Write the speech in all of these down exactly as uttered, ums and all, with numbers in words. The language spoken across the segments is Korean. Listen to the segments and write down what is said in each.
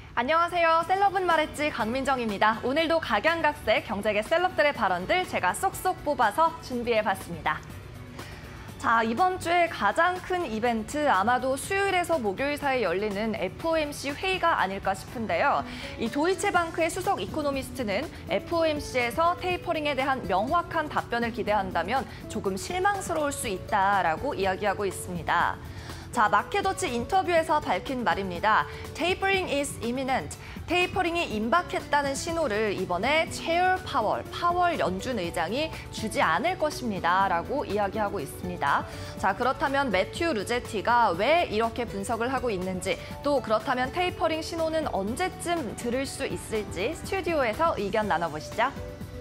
안녕하세요. 셀럽은 말했지 강민정입니다. 오늘도 각양각색 경제계 셀럽들의 발언들 제가 쏙쏙 뽑아서 준비해봤습니다. 자, 이번 주에 가장 큰 이벤트 아마도 수요일에서 목요일 사이 열리는 에프오엠씨 회의가 아닐까 싶은데요. 이 도이체방크의 수석 이코노미스트는 에프오엠씨에서 테이퍼링에 대한 명확한 답변을 기대한다면 조금 실망스러울 수 있다라고 이야기하고 있습니다. 자, 마켓워치 인터뷰에서 밝힌 말입니다. Tapering is imminent. 테이퍼링이 임박했다는 신호를 이번에 체어 파월, 파월 연준 의장이 주지 않을 것입니다. 라고 이야기하고 있습니다. 자, 그렇다면 매튜 루제티가 왜 이렇게 분석을 하고 있는지, 또 그렇다면 테이퍼링 신호는 언제쯤 들을 수 있을지 스튜디오에서 의견 나눠보시죠.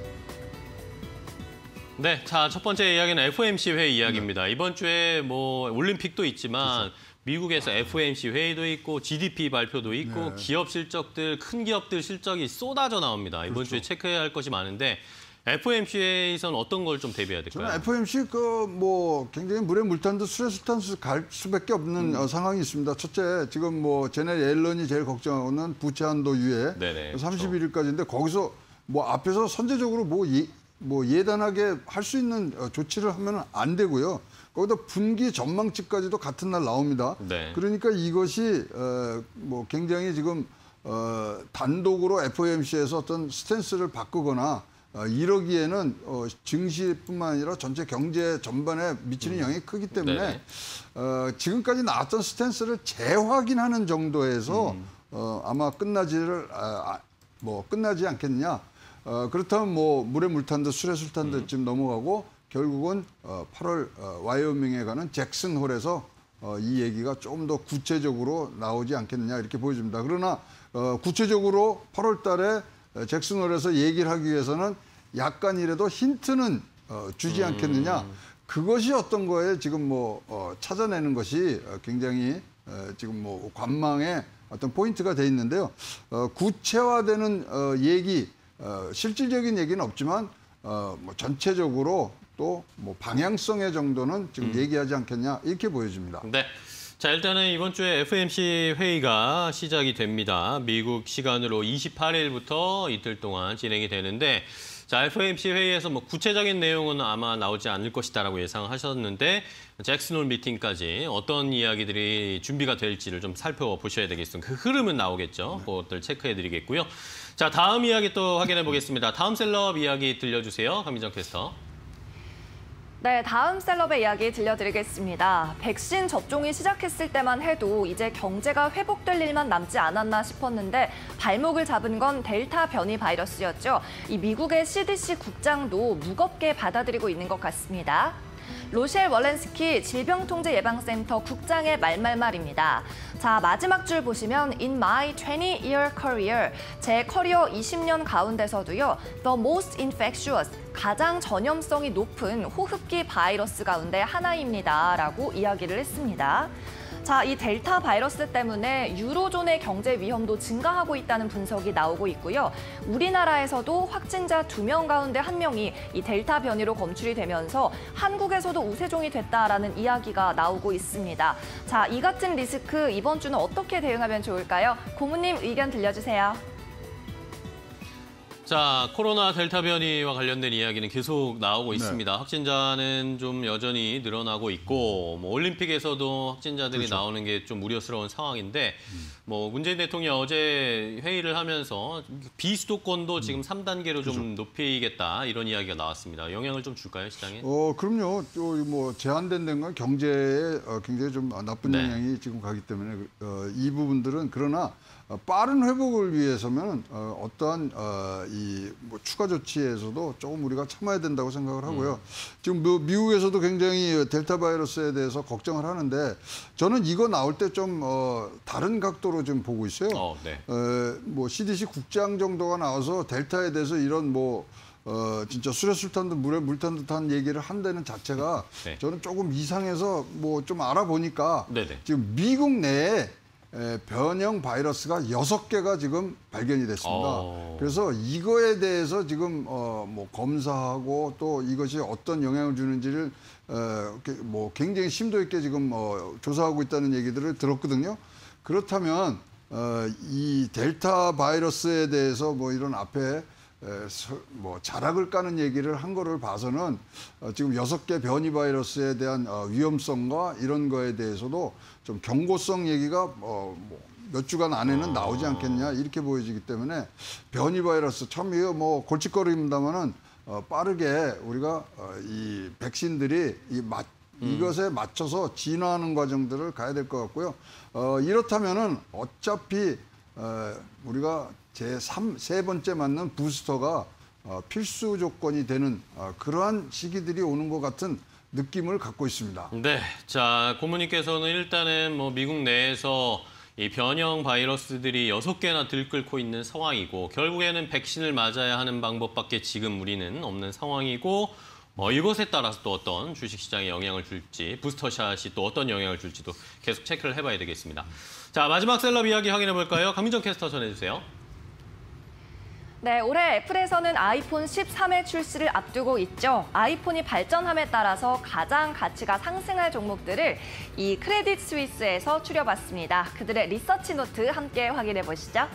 네, 자, 첫 번째 이야기는 에프오엠씨 회의 이야기입니다. 네. 이번 주에 뭐 올림픽도 있지만 그렇죠. 미국에서 에프오엠씨 회의도 있고 지디피 발표도 있고 네. 기업 실적들, 큰 기업들 실적이 쏟아져 나옵니다. 이번 그렇죠. 주에 체크해야 할 것이 많은데 에프오엠씨 회의에서는 어떤 걸 좀 대비해야 될까요? 저는 에프오엠씨 그 뭐 굉장히 물에 물 탄 듯 술에 술 탄 듯 갈 수밖에 없는 음. 어, 상황이 있습니다. 첫째, 지금 뭐 제넷 옐런이 제일 걱정하고는 부채 한도 유예 네네, 삼십일 일까지인데 그렇죠. 거기서 뭐 앞에서 선제적으로 뭐 예, 뭐 예단하게 할 수 있는 조치를 하면 안 되고요. 거기다 분기 전망치까지도 같은 날 나옵니다. 네. 그러니까 이것이 어, 뭐 굉장히 지금 어, 단독으로 에프오엠씨에서 어떤 스탠스를 바꾸거나 어, 이러기에는 어, 증시뿐만 아니라 전체 경제 전반에 미치는 음. 영향이 크기 때문에 어, 지금까지 나왔던 스탠스를 재확인하는 정도에서 음. 어, 아마 끝나지를 아, 뭐 끝나지 않겠느냐. 어, 그렇다면 뭐 물에 물 탄 듯 술에 술 탄 듯쯤 음. 넘어가고 결국은 어, 팔월 어, 와이오밍에 가는 잭슨홀에서 어, 이 얘기가 좀 더 구체적으로 나오지 않겠느냐 이렇게 보여집니다. 그러나 어, 구체적으로 팔월 달에 잭슨홀에서 얘기를 하기 위해서는 약간이라도 힌트는 어, 주지 않겠느냐. 음. 그것이 어떤 거에 지금 뭐 어, 찾아내는 것이 굉장히 어, 지금 뭐 관망의 어떤 포인트가 돼 있는데요. 어, 구체화되는 어, 얘기 어, 실질적인 얘기는 없지만 어, 뭐 전체적으로 또 뭐 방향성의 정도는 지금 음. 얘기하지 않겠냐 이렇게 보여집니다. 네. 자, 일단은 이번 주에 에프오엠씨 회의가 시작이 됩니다. 미국 시간으로 이십팔 일부터 이틀 동안 진행이 되는데 자, 에프오엠씨 회의에서 뭐 구체적인 내용은 아마 나오지 않을 것이다라고 예상하셨는데 잭슨홀 미팅까지 어떤 이야기들이 준비가 될지를 좀 살펴보셔야 되겠습니다. 그 흐름은 나오겠죠. 네. 그것들 체크해드리겠고요. 자, 다음 이야기 또 확인해 보겠습니다. 다음 셀럽 이야기 들려주세요. 강민정 캐스터. 네, 다음 셀럽의 이야기 들려드리겠습니다. 백신 접종이 시작했을 때만 해도 이제 경제가 회복될 일만 남지 않았나 싶었는데 발목을 잡은 건 델타 변이 바이러스였죠. 이 미국의 씨디씨 국장도 무겁게 받아들이고 있는 것 같습니다. 로셸 월렌스키 질병통제예방센터 국장의 말말말입니다. 자, 마지막 줄 보시면 In my twenty year career, 제 커리어 이십 년 가운데서도요, the most infectious, 가장 전염성이 높은 호흡기 바이러스 가운데 하나입니다. 라고 이야기를 했습니다. 자, 이 델타 바이러스 때문에 유로존의 경제 위험도 증가하고 있다는 분석이 나오고 있고요. 우리나라에서도 확진자 두 명 가운데 한 명이 이 델타 변이로 검출이 되면서 한국에서도 우세종이 됐다라는 이야기가 나오고 있습니다. 자, 이 같은 리스크 이번 주는 어떻게 대응하면 좋을까요? 고모님 의견 들려주세요. 자, 코로나 델타 변이와 관련된 이야기는 계속 나오고 있습니다. 네. 확진자는 좀 여전히 늘어나고 있고 뭐 올림픽에서도 확진자들이 그렇죠. 나오는 게 좀 우려스러운 상황인데 음. 뭐 문재인 대통령이 어제 회의를 하면서 비수도권도 음. 지금 삼 단계로 그렇죠. 좀 높이겠다 이런 이야기가 나왔습니다. 영향을 좀 줄까요, 시장에? 어, 그럼요. 또 뭐 제한된 데는 경제에 굉장히 좀 나쁜 네. 영향이 지금 가기 때문에 어, 이 부분들은 그러나 빠른 회복을 위해서는 어, 어떠한 어, 이 뭐 추가 조치에서도 조금 우리가 참아야 된다고 생각을 하고요. 음. 지금 뭐 미국에서도 굉장히 델타 바이러스에 대해서 걱정을 하는데 저는 이거 나올 때 좀 어, 다른 각도로 좀 보고 있어요. 어, 네. 어, 뭐 씨디씨 국장 정도가 나와서 델타에 대해서 이런 뭐 어, 진짜 술에 술 탄 듯 물에 물 탄 듯한 얘기를 한다는 자체가 네. 저는 조금 이상해서 뭐 좀 알아보니까 네네. 지금 미국 내에 에, 변형 바이러스가 여섯 개가 지금 발견이 됐습니다. 어... 그래서 이거에 대해서 지금 어, 뭐 검사하고 또 이것이 어떤 영향을 주는지를 어, 뭐 굉장히 심도 있게 지금 어, 조사하고 있다는 얘기들을 들었거든요. 그렇다면 어, 이 델타 바이러스에 대해서 뭐 이런 앞에 에, 서, 뭐 자락을 까는 얘기를 한 거를 봐서는 어, 지금 여섯 개 변이 바이러스에 대한 어, 위험성과 이런 거에 대해서도 좀 경고성 얘기가 어, 뭐 몇 주간 안에는 나오지 않겠냐 이렇게 보여지기 때문에 변이 바이러스 참 이거 뭐 골칫거리입니다만은 어, 빠르게 우리가 어, 이 백신들이 이 맞, 음. 이것에 맞춰서 진화하는 과정들을 가야 될 것 같고요. 어, 이렇다면은 어차피 어, 우리가 제삼, 세 번째 맞는 부스터가 어, 필수 조건이 되는 어, 그러한 시기들이 오는 것 같은 느낌을 갖고 있습니다. 네, 자 고모님께서는 일단은 뭐 미국 내에서 이 변형 바이러스들이 여섯 개나 들끓고 있는 상황이고 결국에는 백신을 맞아야 하는 방법밖에 지금 우리는 없는 상황이고 어, 이것에 따라서 또 어떤 주식시장에 영향을 줄지 부스터샷이 또 어떤 영향을 줄지도 계속 체크를 해봐야 되겠습니다. 자 마지막 셀럽 이야기 확인해 볼까요? 강민정 캐스터 전해주세요. 네, 올해 애플에서는 아이폰 십삼의 출시를 앞두고 있죠. 아이폰이 발전함에 따라서 가장 가치가 상승할 종목들을 이 크레딧 스위스에서 추려봤습니다. 그들의 리서치 노트 함께 확인해 보시죠.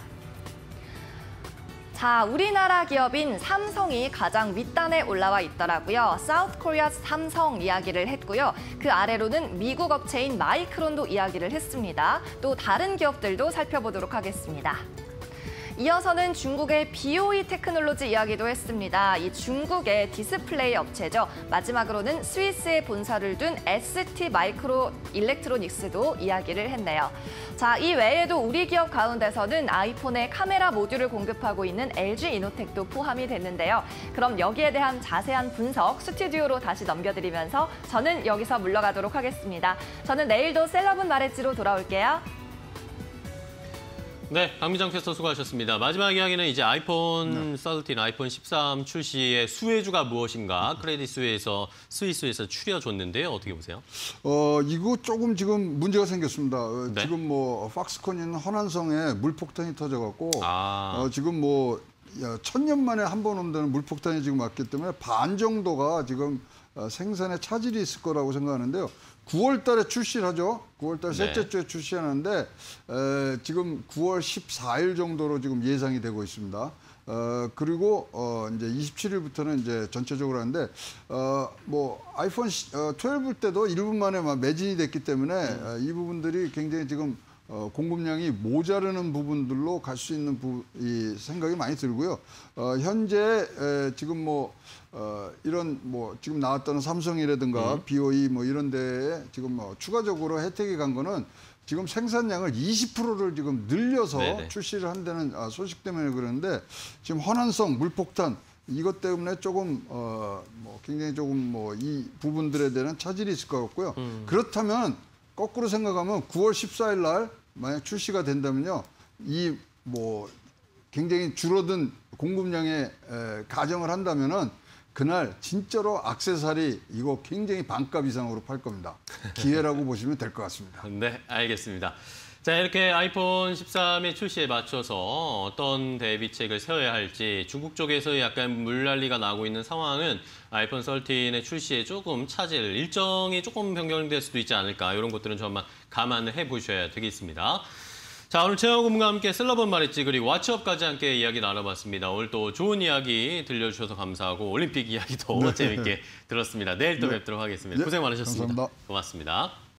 자, 우리나라 기업인 삼성이 가장 윗단에 올라와 있더라고요. 사우스 코리아 삼성 이야기를 했고요. 그 아래로는 미국 업체인 마이크론도 이야기를 했습니다. 또 다른 기업들도 살펴보도록 하겠습니다. 이어서는 중국의 비오이 테크놀로지 이야기도 했습니다. 이 중국의 디스플레이 업체죠. 마지막으로는 스위스에 본사를 둔 에스티 마이크로 일렉트로닉스도 이야기를 했네요. 자, 이 외에도 우리 기업 가운데서는 아이폰의 카메라 모듈을 공급하고 있는 엘지 이노텍도 포함이 됐는데요. 그럼 여기에 대한 자세한 분석 스튜디오로 다시 넘겨드리면서 저는 여기서 물러가도록 하겠습니다. 저는 내일도 셀럽은 말했지로 돌아올게요. 네, 강민정 캐스터 수고하셨습니다. 마지막 이야기는 이제 아이폰 네. 십삼, 아이폰 십삼 출시의 수혜주가 무엇인가 크레딧 스위스에서 스위스에서 추려줬는데요. 어떻게 보세요? 어, 이거 조금 지금 문제가 생겼습니다. 네? 지금 뭐 팍스콘 있는 허난성에 물폭탄이 터져갖고 아. 어, 지금 뭐 천년 만에 한 번 온다는 물폭탄이 지금 왔기 때문에 반 정도가 지금 어, 생산에 차질이 있을 거라고 생각하는데요. 구월 달에 출시를 하죠. 구월 달 셋째 네. 주에 출시하는데 에, 지금 구월 십사일 정도로 지금 예상이 되고 있습니다. 어, 그리고 어, 이제 이십칠일부터는 이제 전체적으로 하는데 어, 뭐 아이폰 십이 때도 일 분 만에 막 매진이 됐기 때문에 음. 어, 이 부분들이 굉장히 지금 어, 공급량이 모자르는 부분들로 갈 수 있는 부, 이 생각이 많이 들고요. 어, 현재 에, 지금 뭐 어, 이런 뭐 지금 나왔던 삼성이라든가 음. 비오이 뭐 이런 데에 지금 뭐 추가적으로 혜택이 간 거는 지금 생산량을 이십 퍼센트를 지금 늘려서 네네. 출시를 한다는 소식 때문에 그러는데 지금 허난성, 물폭탄 이것 때문에 조금 어, 뭐 굉장히 조금 뭐 이 부분들에 대한 차질이 있을 것 같고요. 음. 그렇다면 거꾸로 생각하면 구월 십사일 날 만약 출시가 된다면요. 이 뭐 굉장히 줄어든 공급량에 에, 가정을 한다면은 그날 진짜로 액세서리 이거 굉장히 반값 이상으로 팔 겁니다. 기회라고 보시면 될 것 같습니다. 네, 알겠습니다. 자, 이렇게 아이폰 십삼의 출시에 맞춰서 어떤 대비책을 세워야 할지 중국 쪽에서 약간 물난리가 나고 있는 상황은 아이폰 십삼의 출시에 조금 차질, 일정이 조금 변경될 수도 있지 않을까 이런 것들은 좀 감안을 해보셔야 되겠습니다. 자, 오늘 최영호 고문과 함께 셀럽은 말했지 그리고 왓츠업까지 함께 이야기 나눠봤습니다. 오늘 또 좋은 이야기 들려주셔서 감사하고 올림픽 이야기도 네. 재밌게 들었습니다. 내일 또 네. 뵙도록 하겠습니다. 네. 고생 많으셨습니다. 감사합니다. 고맙습니다.